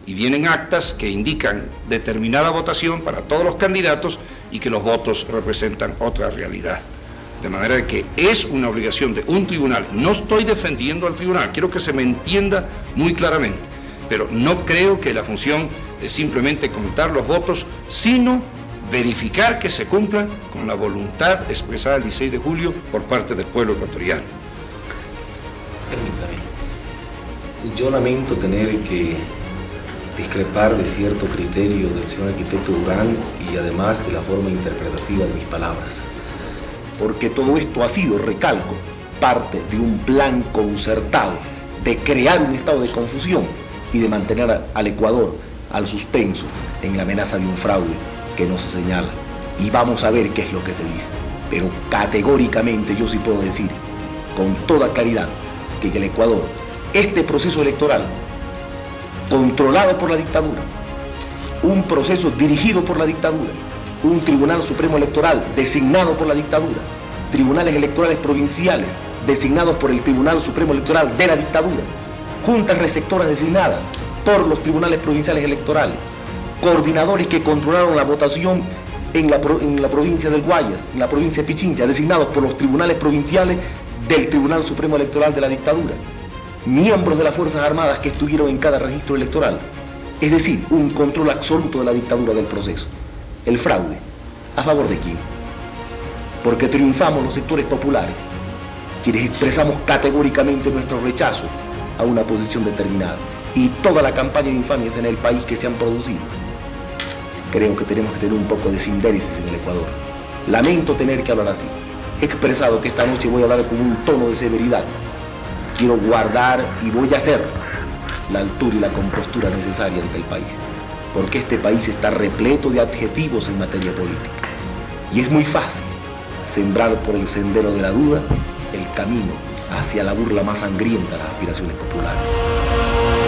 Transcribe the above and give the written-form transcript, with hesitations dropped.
y vienen actas que indican determinada votación para todos los candidatos y que los votos representan otra realidad. De manera que es una obligación de un tribunal. No estoy defendiendo al tribunal, quiero que se me entienda muy claramente, pero no creo que la función es simplemente contar los votos, sino verificar que se cumplan con la voluntad expresada el 16 de julio por parte del pueblo ecuatoriano. Permítame. Yo lamento tener que discrepar de cierto criterio del señor arquitecto Durán y además de la forma interpretativa de mis palabras. Porque todo esto ha sido, recalco, parte de un plan concertado de crear un estado de confusión y de mantener al Ecuador al suspenso en la amenaza de un fraude que no se señala. Y vamos a ver qué es lo que se dice. Pero categóricamente yo sí puedo decir, con toda claridad, que en el Ecuador, este proceso electoral, controlado por la dictadura, un proceso dirigido por la dictadura, un Tribunal Supremo Electoral designado por la dictadura, tribunales electorales provinciales designados por el Tribunal Supremo Electoral de la dictadura, juntas receptoras designadas por los tribunales provinciales electorales, coordinadores que controlaron la votación en la provincia del Guayas, en la provincia de Pichincha, designados por los tribunales provinciales del Tribunal Supremo Electoral de la dictadura, miembros de las Fuerzas Armadas que estuvieron en cada registro electoral, es decir, un control absoluto de la dictadura del proceso. El fraude, ¿a favor de quién? Porque triunfamos los sectores populares, quienes expresamos categóricamente nuestro rechazo a una posición determinada, y toda la campaña de infamias en el país que se han producido. Creo que tenemos que tener un poco de sindéresis en el Ecuador. Lamento tener que hablar así. He expresado que esta noche voy a hablar con un tono de severidad. Quiero guardar y voy a hacer la altura y la compostura necesaria ante el país, porque este país está repleto de adjetivos en materia política. Y es muy fácil sembrar por el sendero de la duda el camino hacia la burla más sangrienta de las aspiraciones populares.